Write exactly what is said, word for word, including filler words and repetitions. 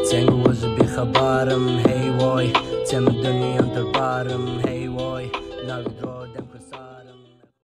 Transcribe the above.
Tengu është bi khabarëm, hey voj, që më dëni janë tërparëm, hey voj, na vidro